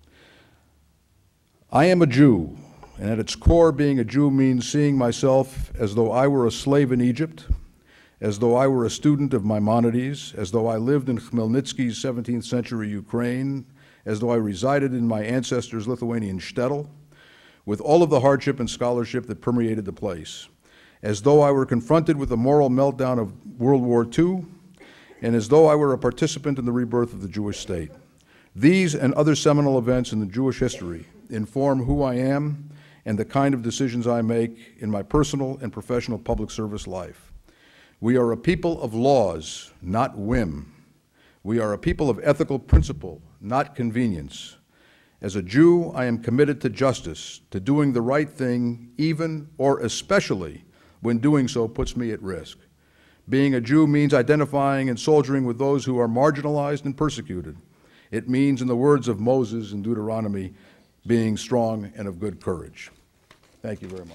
[SPEAKER 3] I am a Jew, and at its core, being a Jew means seeing myself as though I were a slave in Egypt, as though I were a student of Maimonides, as though I lived in Khmelnytsky's 17th century Ukraine, as though I resided in my ancestors' Lithuanian shtetl, with all of the hardship and scholarship that permeated the place, as though I were confronted with the moral meltdown of World War II, and as though I were a participant in the rebirth of the Jewish state. These and other seminal events in the Jewish history inform who I am and the kind of decisions I make in my personal and professional public service life. We are a people of laws, not whim. We are a people of ethical principle, not convenience. As a Jew, I am committed to justice, to doing the right thing, even or especially when doing so puts me at risk. Being a Jew means identifying and soldiering with those who are marginalized and persecuted. It means, in the words of Moses in Deuteronomy, being strong and of good courage. Thank you very much.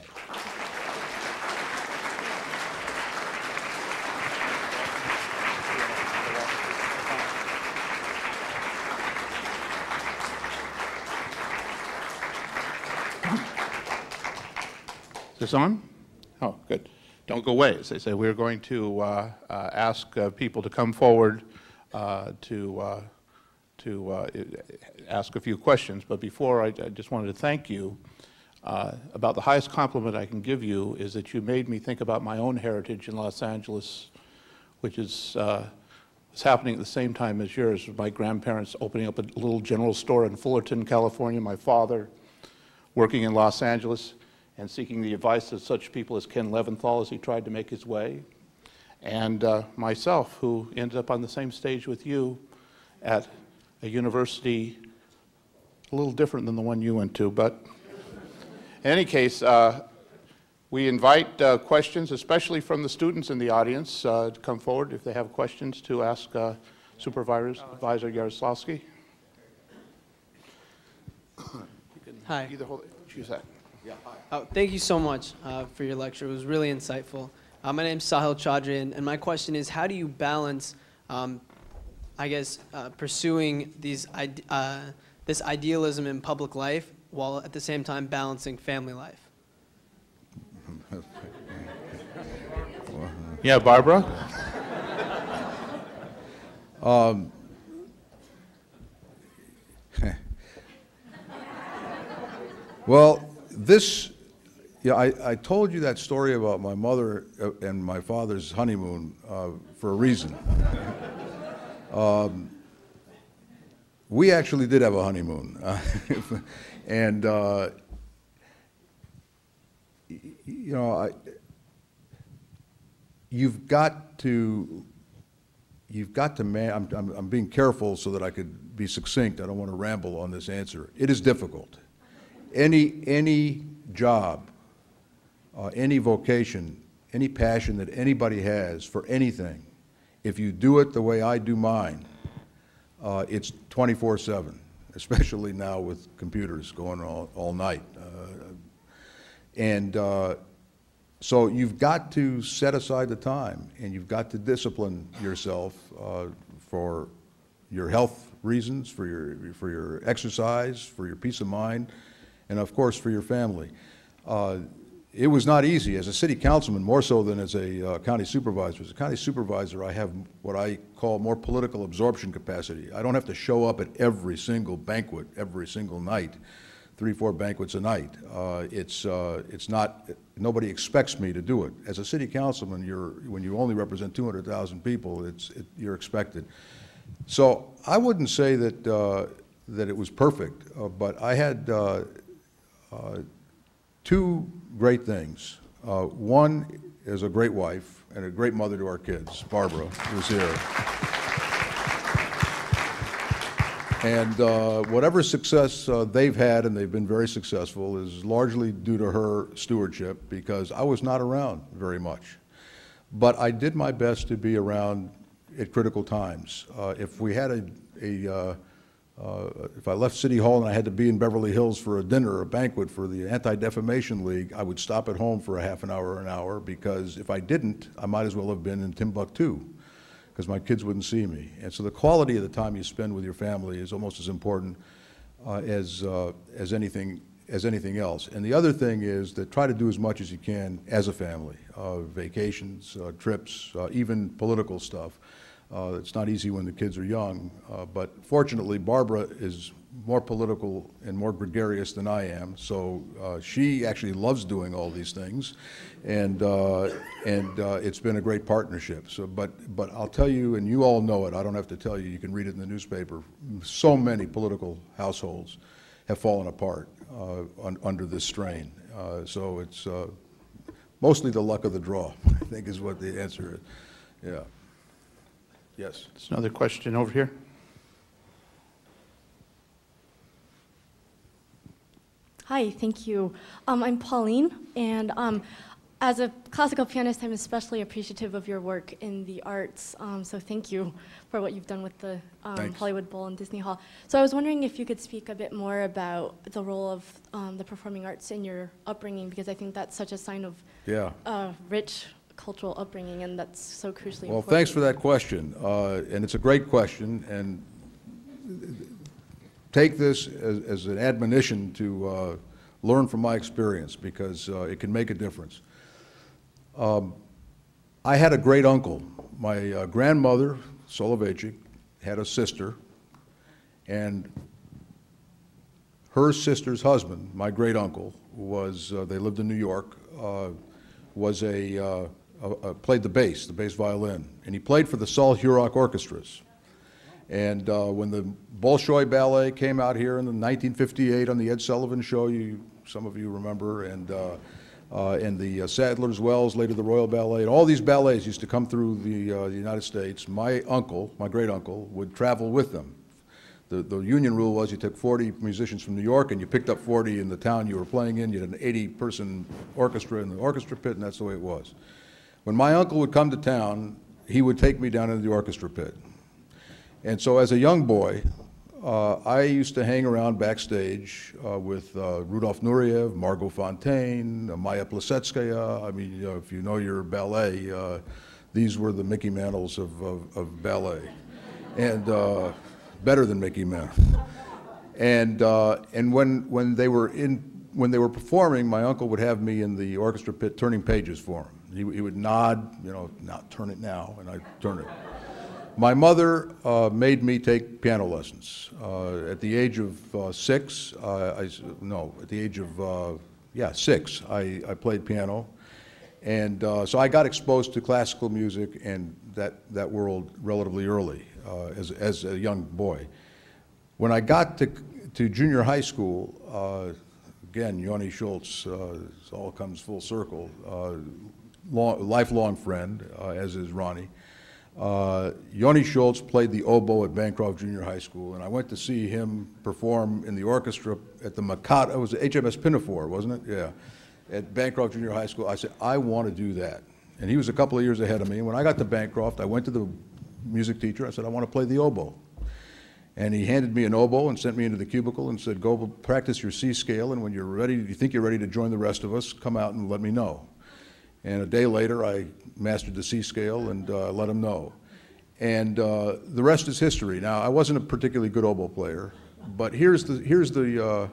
[SPEAKER 1] Is this on? Oh, good. Don't go away. As they say, we're going to ask people to come forward to ask a few questions. But before, I just wanted to thank you. About the highest compliment I can give you is that you made me think about my own heritage in Los Angeles, which is was happening at the same time as yours, with my grandparents opening up a little general store in Fullerton, California, my father working in Los Angeles and seeking the advice of such people as Ken Leventhal as he tried to make his way, and myself, who ended up on the same stage with you at a university a little different than the one you went to. But in any case, we invite questions, especially from the students in the audience, to come forward if they have questions to ask Supervisor Yaroslavsky.
[SPEAKER 4] Hi.
[SPEAKER 1] Either hold, choose that.
[SPEAKER 4] Thank you so much for your lecture. It was really insightful. My name is Sahil Chaudhry, and my question is, how do you balance, pursuing this idealism in public life while at the same time balancing family life?
[SPEAKER 1] Yeah, Barbara?
[SPEAKER 3] Well, I told you that story about my mother and my father's honeymoon for a reason. We actually did have a honeymoon. And, you've got to I'm being careful so that I could be succinct. I don't want to ramble on this answer. It is difficult. Any job, any vocation, any passion that anybody has for anything, if you do it the way I do mine, it's 24/7, especially now with computers going all night. And So you've got to set aside the time, and you've got to discipline yourself for your health reasons, for your exercise, for your peace of mind, and of course for your family. It was not easy as a city councilman, more so than as a county supervisor. As a county supervisor, I have what I call more political absorption capacity. I don't have to show up at every single banquet, every single night, 3, 4 banquets a night. It's not, nobody expects me to do it. As a city councilman, when you only represent 200,000 people, you're expected. So I wouldn't say that, that it was perfect, but I had 2 great things. One is a great wife and a great mother to our kids, Barbara, who's here. And whatever success they've had, and they've been very successful, is largely due to her stewardship, because I was not around very much. But I did my best to be around at critical times. If we had if I left City Hall and I had to be in Beverly Hills for a dinner or a banquet for the Anti-Defamation League, I would stop at home for a half an hour or an hour, because if I didn't, I might as well have been in Timbuktu, because my kids wouldn't see me. And so the quality of the time you spend with your family is almost as important as anything else. And the other thing is that try to do as much as you can as a family, vacations, trips, even political stuff. It's not easy when the kids are young, but fortunately Barbara is more political and more gregarious than I am, so she actually loves doing all these things, and it's been a great partnership. So, but I'll tell you, and you all know it, I don't have to tell you, you can read it in the newspaper, so many political households have fallen apart under this strain. So it's mostly the luck of the draw, I think, is what the answer is. Yeah. Yes.
[SPEAKER 1] There's another question over here.
[SPEAKER 5] Hi, thank you. I'm Pauline, and as a classical pianist, I'm especially appreciative of your work in the arts, so thank you for what you've done with the Hollywood Bowl and Disney Hall. So I was wondering if you could speak a bit more about the role of the performing arts in your upbringing, because I think that's such a sign of rich cultural upbringing, and that's so crucially important.
[SPEAKER 3] Well, thanks for that question, and it's a great question, and take this as an admonition to learn from my experience, because it can make a difference. I had a great uncle. My grandmother, Soloveitchik, had a sister, and her sister's husband, my great uncle, was, they lived in New York, was played the bass violin, and he played for the Saul Hurok orchestras. And when the Bolshoi Ballet came out here in 1958 on the Ed Sullivan Show, some of you remember, and the Sadler's Wells, later the Royal Ballet, and all these ballets used to come through the United States. My uncle, my great uncle, would travel with them. The union rule was you took 40 musicians from New York and you picked up 40 in the town you were playing in. You had an 80-person orchestra in the orchestra pit, and that's the way it was. When my uncle would come to town, he would take me down into the orchestra pit. And so as a young boy, I used to hang around backstage with Rudolf Nureyev, Margot Fontaine, Maya Plesetskaya. I mean, if you know your ballet, these were the Mickey Mantles of ballet, and better than Mickey Mantle. And when they were performing, my uncle would have me in the orchestra pit turning pages for him. He would nod, now turn it now, and I'd turn it. My mother made me take piano lessons. At the age of 6, at the age of, 6, I played piano. And so I got exposed to classical music and that world relatively early as a young boy. When I got to junior high school, again, Yoni Schultz, it all comes full circle, lifelong friend, as is Ronnie. Yoni Schultz played the oboe at Bancroft Junior High School, and I went to see him perform in the orchestra at the Mikado. It was HMS Pinafore, wasn't it? Yeah, at Bancroft Junior High School. I said, I want to do that. And he was a couple of years ahead of me. And when I got to Bancroft, I went to the music teacher. I said, I want to play the oboe. And he handed me an oboe and sent me into the cubicle and said, go practice your C scale, and when you're ready, you think you're ready to join the rest of us, come out and let me know. And a day later, I mastered the C scale and let him know. And the rest is history. Now, I wasn't a particularly good oboe player, but here's the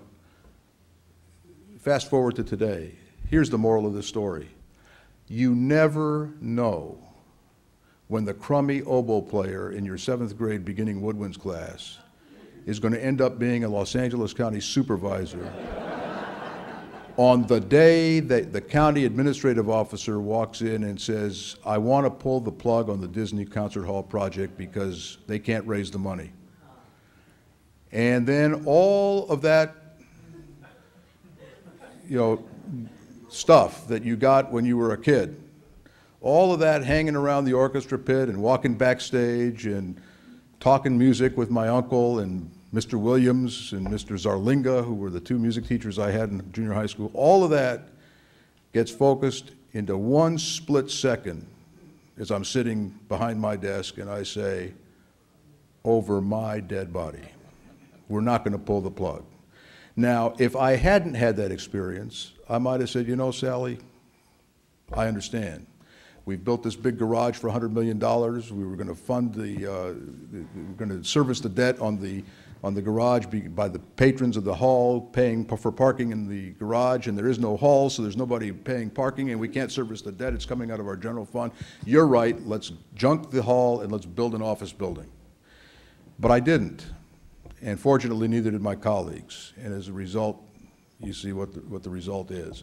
[SPEAKER 3] fast forward to today. Here's the moral of the story. You never know when the crummy oboe player in your 7th grade beginning woodwinds class is going to end up being a Los Angeles County supervisor on the day that the county administrative officer walks in and says, I want to pull the plug on the Disney Concert Hall project because they can't raise the money. And then all of that, stuff that you got when you were a kid, all of that hanging around the orchestra pit and walking backstage and talking music with my uncle and Mr. Williams and Mr. Zarlinga, who were the 2 music teachers I had in junior high school, all of that gets focused into one split second as I'm sitting behind my desk and I say, over my dead body. We're not going to pull the plug. Now, if I hadn't had that experience, I might have said, Sally, I understand. We've built this big garage for $100 million. We were going to fund we were going to service the debt on the garage by the patrons of the hall paying for parking in the garage, and there is no hall, so there's nobody paying parking, and we can't service the debt. It's coming out of our general fund. You're right. Let's junk the hall and let's build an office building. But I didn't. And fortunately, neither did my colleagues. And as a result, you see what the result is.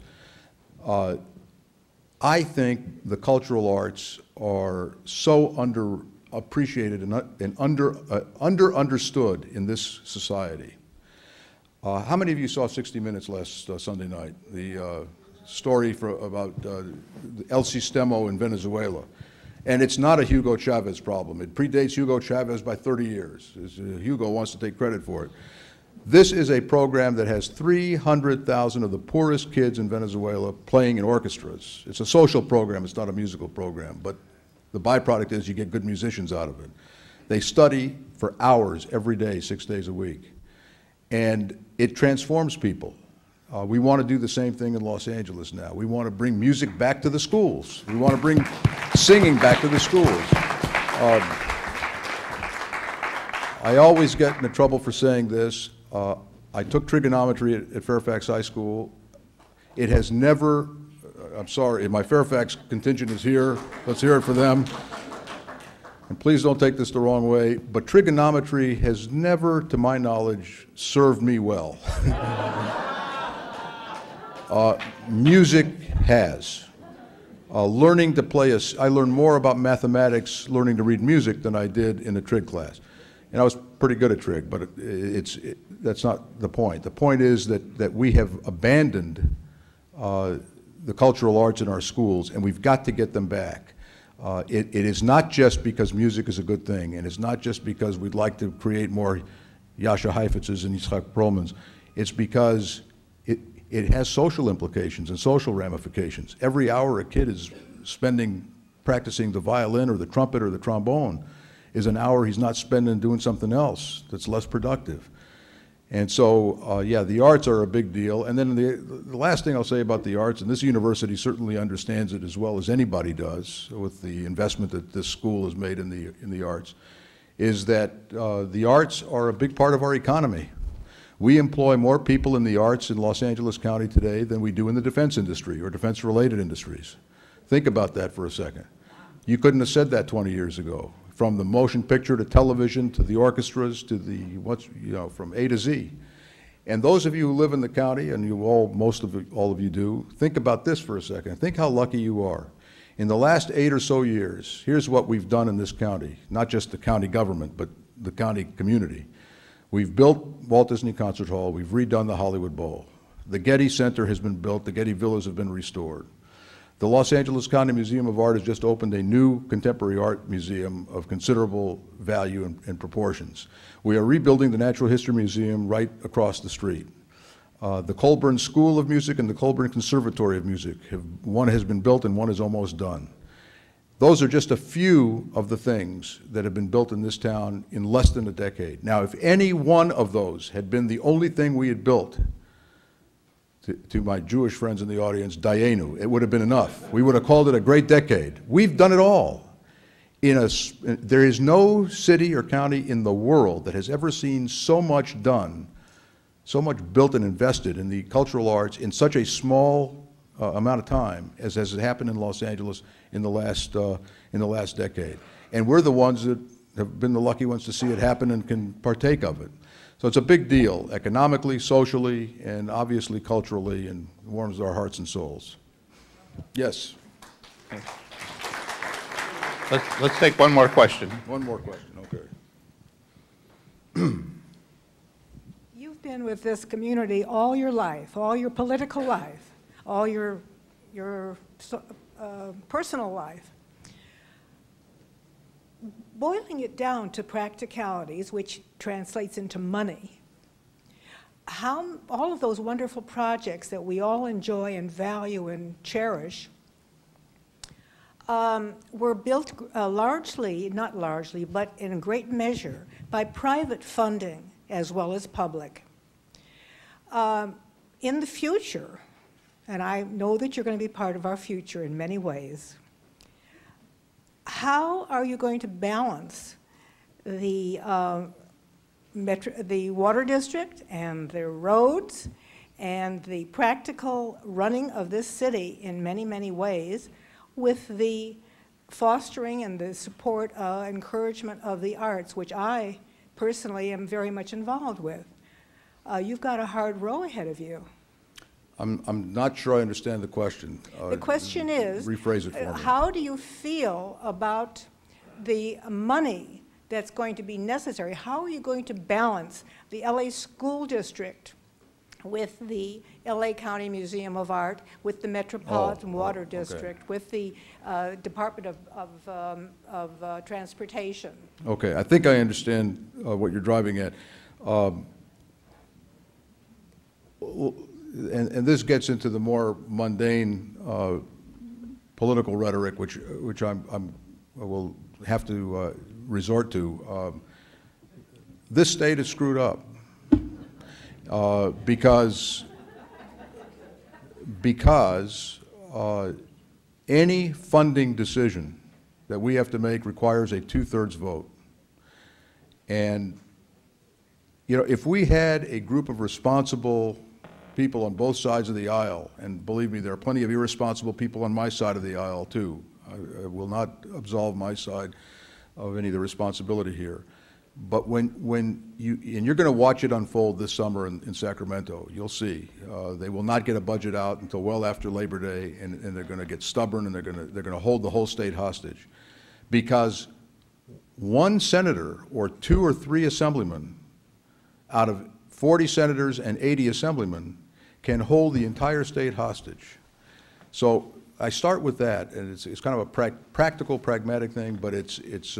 [SPEAKER 3] I think the cultural arts are so underappreciated and understood in this society. How many of you saw 60 Minutes last Sunday night? The story about El Sistema in Venezuela. And it's not a Hugo Chavez problem. It predates Hugo Chavez by 30 years. Hugo wants to take credit for it. This is a program that has 300,000 of the poorest kids in Venezuela playing in orchestras. It's a social program, it's not a musical program, but the byproduct is you get good musicians out of it. They study for hours every day, 6 days a week. And it transforms people. We want to do the same thing in Los Angeles now. We want to bring music back to the schools. We want to bring singing back to the schools. I always get into trouble for saying this. I took trigonometry at Fairfax High School. It has never, I'm sorry, my Fairfax contingent is here. Let's hear it for them. And please don't take this the wrong way, but trigonometry has never, to my knowledge, served me well. Music has. Learning to play, I learned more about mathematics learning to read music than I did in a trig class. And I was pretty good at trig, but that's not the point. The point is that we have abandoned the cultural arts in our schools, and we've got to get them back. It is not just because music is a good thing, and it's not just because we'd like to create more Jascha Heifitzes and Yitzhak Perlmans. It's because it has social implications and social ramifications. Every hour a kid is spending practicing the violin or the trumpet or the trombone is an hour he's not spending doing something else that's less productive. And so, yeah, the arts are a big deal. And then the last thing I'll say about the arts, and this university certainly understands it as well as anybody does with the investment that this school has made in the arts, is that the arts are a big part of our economy. We employ more people in the arts in Los Angeles County today than we do in the defense industry or defense-related industries. Think about that for a second. You couldn't have said that 20 years ago. From the motion picture to television to the orchestras to the from A to Z. And those of you who live in the county, and all of you do, think about this for a second. Think how lucky you are. In the last 8 or so years, here's what we've done in this county, not just the county government, but the county community. We've built Walt Disney Concert Hall. We've redone the Hollywood Bowl. The Getty Center has been built. The Getty Villas have been restored. The Los Angeles County Museum of Art has just opened a new contemporary art museum of considerable value and proportions. We are rebuilding the Natural History Museum right across the street. The Colburn School of Music and the Colburn Conservatory of Music, one has been built and one is almost done. Those are just a few of the things that have been built in this town in less than a decade. Now, if any one of those had been the only thing we had built to my Jewish friends in the audience, Dayenu. It would have been enough. We would have called it a great decade. We've done it all. There is no city or county in the world that has ever seen so much done, so much built and invested in the cultural arts in such a small amount of time as has happened in Los Angeles in the last decade. And we're the ones that have been the lucky ones to see it happen and can partake of it. So it's a big deal, economically, socially, and obviously culturally, and warms our hearts and souls. Yes?
[SPEAKER 1] Let's take one more question.
[SPEAKER 3] One more question, okay.
[SPEAKER 6] You've been with this community all your life, all your political life, all your personal life. Boiling it down to practicalities, which translates into money, how all of those wonderful projects that we all enjoy and value and cherish were built largely, not largely, but in great measure by private funding as well as public. In the future, and I know that you're going to be part of our future in many ways, how are you going to balance the water district and the roads and the practical running of this city in many, many ways with the fostering and the support, encouragement of the arts, which I personally am very much involved with? You've got a hard row ahead of you.
[SPEAKER 3] I'm not sure I understand the question.
[SPEAKER 6] The question is,
[SPEAKER 3] rephrase it for me.
[SPEAKER 6] How do you feel about the money that's going to be necessary? How are you going to balance the LA School District with the LA County Museum of Art, with the Metropolitan Water District, with the Department of Transportation?
[SPEAKER 3] Okay, I think I understand what you're driving at. And this gets into the more mundane political rhetoric, which I will have to resort to. This state is screwed up because any funding decision that we have to make requires a 2/3 vote. And you know, if we had a group of responsible people on both sides of the aisle, and believe me, there are plenty of irresponsible people on my side of the aisle too. I will not absolve my side of any of the responsibility here. But when you're going to watch it unfold this summer in Sacramento, you'll see they will not get a budget out until well after Labor Day, and they're going to get stubborn, and they're going to hold the whole state hostage, because one senator or 2 or 3 assemblymen out of 40 senators and 80 assemblymen can hold the entire state hostage. So I start with that, and it's kind of a practical, pragmatic thing, but it's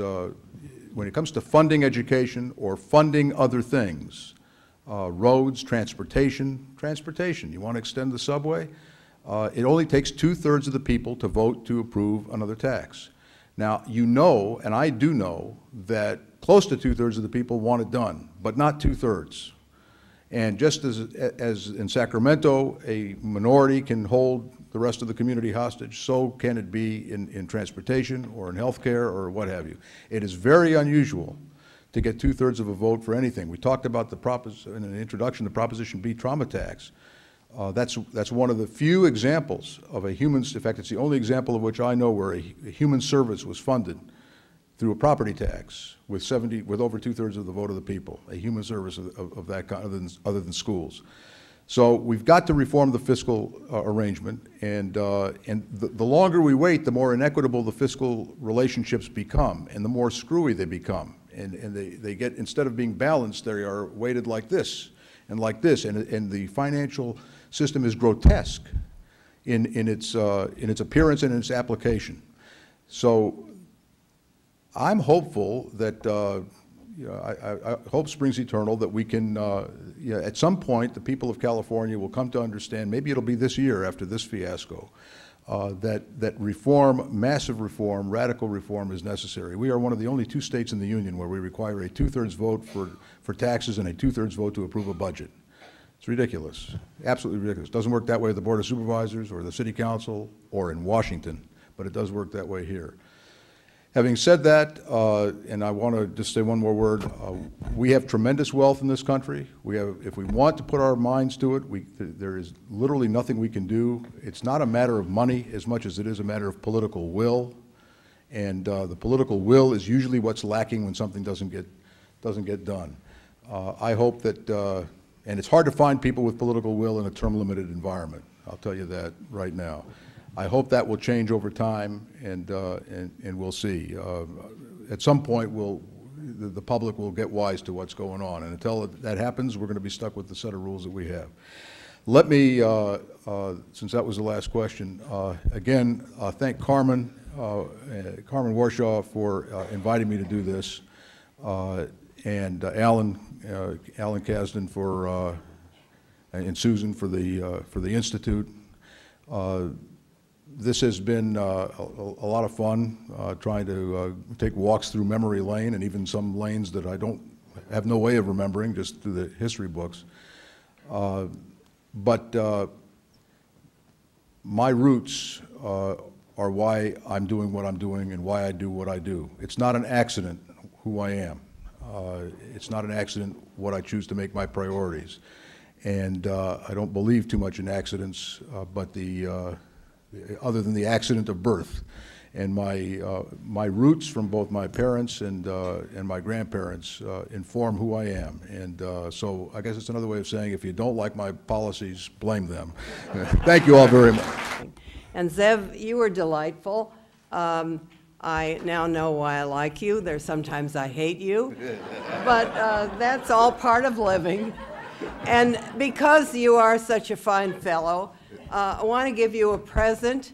[SPEAKER 3] when it comes to funding education or funding other things, roads, transportation, you want to extend the subway, it only takes 2/3 of the people to vote to approve another tax. Now, you know, and I do know, that close to 2/3 of the people want it done, but not 2/3. And just as in Sacramento, a minority can hold the rest of the community hostage, so can it be in transportation or in healthcare or what have you. It is very unusual to get 2/3 of a vote for anything. We talked about in an introduction, the Proposition B trauma tax. That's one of the few examples of in fact, it's the only example of which I know where a human service was funded through a property tax with over 2/3 of the vote of the people, a human service of that kind, other than schools. So we've got to reform the fiscal arrangement, and the longer we wait, the more inequitable the fiscal relationships become, and the more screwy they become, and they get, instead of being balanced, they are weighted like this and like this, and the financial system is grotesque in its appearance and in its application. So I'm hopeful that, hope springs eternal, that we can, at some point, the people of California will come to understand, maybe it'll be this year after this fiasco, that reform, massive reform, radical reform is necessary. We are one of the only 2 states in the union where we require a 2/3 vote for taxes and a 2/3 vote to approve a budget. It's ridiculous, absolutely ridiculous. Doesn't work that way at the Board of Supervisors or the City Council or in Washington, but it does work that way here. Having said that, and I want to just say one more word, we have tremendous wealth in this country. We have, if we want to put our minds to it, there is literally nothing we can do. It's not a matter of money as much as it is a matter of political will. And the political will is usually what's lacking when something doesn't get done. I hope that, and it's hard to find people with political will in a term-limited environment. I'll tell you that right now. I hope that will change over time, and we'll see. At some point, the public will get wise to what's going on, and until that happens, we're going to be stuck with the set of rules that we have. Let me, since that was the last question, again, thank Carmen Warshaw for inviting me to do this, and Alan Kasdan for, and Susan for the Institute. This has been a lot of fun, trying to take walks through memory lane, and even some lanes that I have no way of remembering, just through the history books. But my roots are why I'm doing what I'm doing and why I do what I do. It's not an accident who I am. It's not an accident what I choose to make my priorities. And I don't believe too much in accidents, but other than the accident of birth. And my roots from both my parents and my grandparents inform who I am. And so I guess it's another way of saying, if you don't like my policies, blame them. Thank you all very much.
[SPEAKER 7] And Zev, you were delightful. I now know why I like you. There's sometimes I hate you, but that's all part of living. And because you are such a fine fellow, I want to give you a present.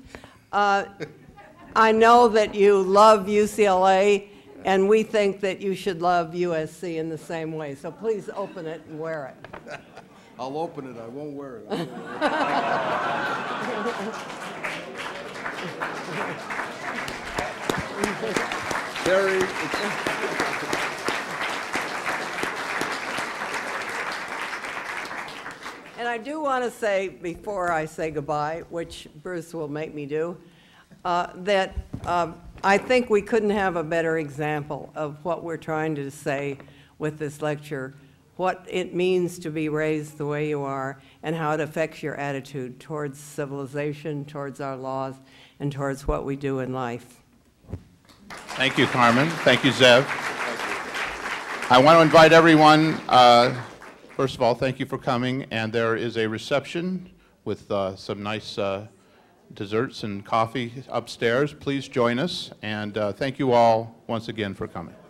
[SPEAKER 7] I know that you love UCLA, and we think that you should love USC in the same way. So please open it and wear it.
[SPEAKER 3] I'll open it. I won't wear it. Terry.
[SPEAKER 7] And I do want to say, before I say goodbye, which Bruce will make me do, that I think we couldn't have a better example of what we're trying to say with this lecture, what it means to be raised the way you are, and how it affects your attitude towards civilization, towards our laws, and towards what we do in life.
[SPEAKER 1] Thank you, Carmen. Thank you, Zev. I want to invite everyone, first of all, thank you for coming, and there is a reception with some nice desserts and coffee upstairs. Please join us, and thank you all once again for coming.